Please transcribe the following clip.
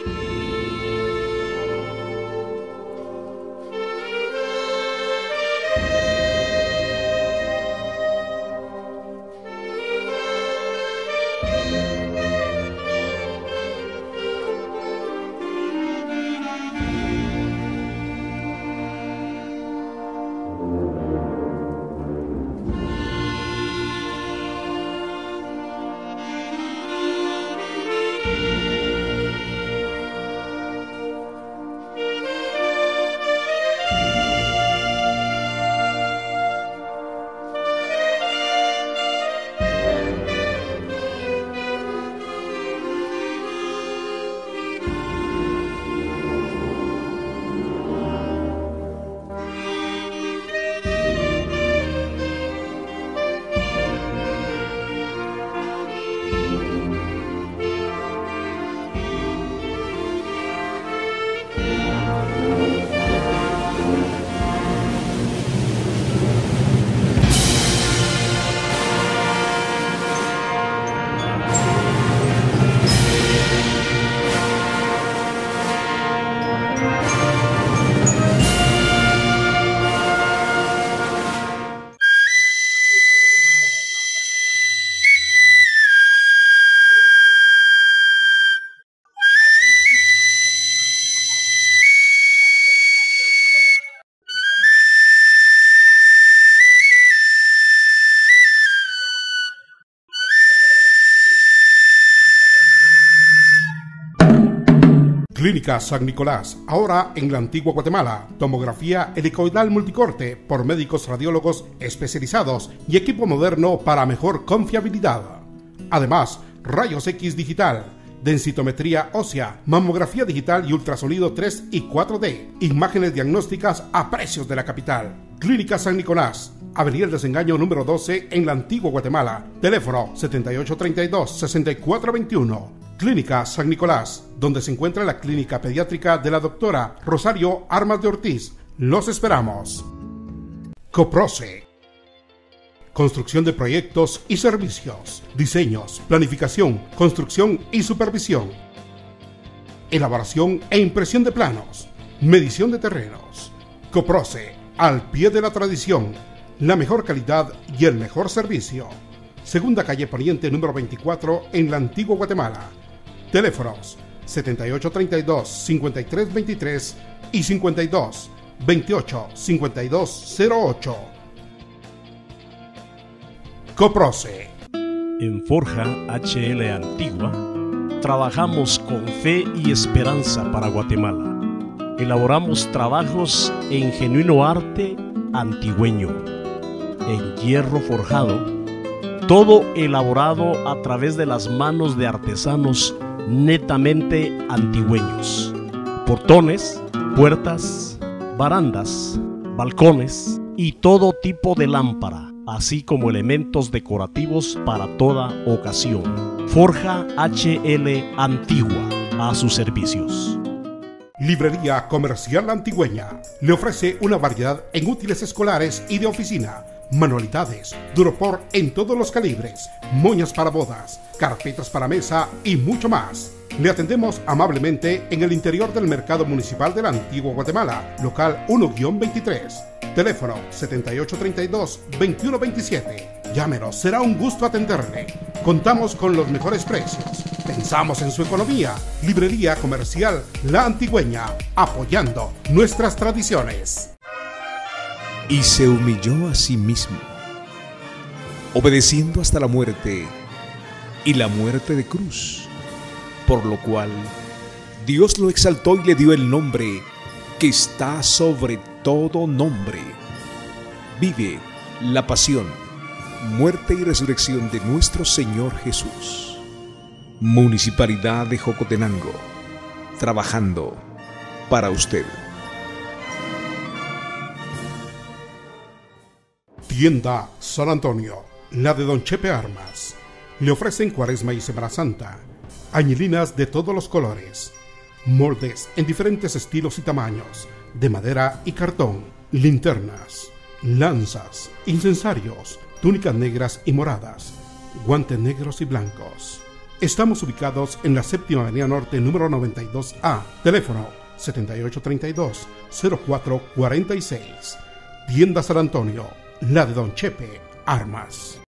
Clínica San Nicolás, ahora en la Antigua Guatemala. Tomografía helicoidal multicorte por médicos radiólogos especializados y equipo moderno para mejor confiabilidad. Además, rayos X digital, densitometría ósea, mamografía digital y ultrasonido 3 y 4D. Imágenes diagnósticas a precios de la capital. Clínica San Nicolás, Avenida El Desengaño número 12 en la Antigua Guatemala. Teléfono 7832-6421. Clínica San Nicolás, donde se encuentra la clínica pediátrica de la doctora Rosario Armas de Ortiz. Los esperamos. Coproce. Construcción de proyectos y servicios, diseños, planificación, construcción y supervisión, elaboración e impresión de planos, medición de terrenos. Coproce, al pie de la tradición, la mejor calidad y el mejor servicio. Segunda calle Poniente número 24 en la Antigua Guatemala. Teléfonos 7832-5323 y 52-28-5208. Coproce. En Forja HL Antigua trabajamos con fe y esperanza para Guatemala. Elaboramos trabajos en genuino arte antigüeño, en hierro forjado, todo elaborado a través de las manos de artesanos netamente antigüeños. Portones, puertas, barandas, balcones y todo tipo de lámpara, así como elementos decorativos para toda ocasión. Forja HL Antigua, a sus servicios. Librería Comercial Antigüeña le ofrece una variedad en útiles escolares y de oficina, manualidades, duropor en todos los calibres, moñas para bodas, carpetas para mesa y mucho más. Le atendemos amablemente en el interior del Mercado Municipal de la Antigua Guatemala, local 1-23. Teléfono 7832-2127. Llámenos, será un gusto atenderle. Contamos con los mejores precios. Pensamos en su economía. Librería Comercial La Antigüeña, apoyando nuestras tradiciones. Y se humilló a sí mismo, obedeciendo hasta la muerte, y la muerte de cruz, por lo cual Dios lo exaltó y le dio el nombre que está sobre todo nombre. Vive la pasión, muerte y resurrección de nuestro Señor Jesús. Municipalidad de Jocotenango, trabajando para usted. Tienda San Antonio, la de Don Chepe Armas. Le ofrecen Cuaresma y Semana Santa, añilinas de todos los colores, moldes en diferentes estilos y tamaños, de madera y cartón, linternas, lanzas, incensarios, túnicas negras y moradas, guantes negros y blancos, Estamos ubicados en la 7ª Avenida Norte, número 92A. Teléfono 7832-0446. Tienda San Antonio, la de Don Chepe Armas.